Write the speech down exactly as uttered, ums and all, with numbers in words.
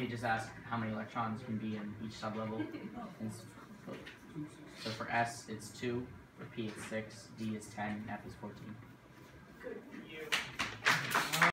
they just ask how many electrons can be in each sublevel. And so for S, it's two. For P, it's six. D is ten. F is fourteen. Good for you.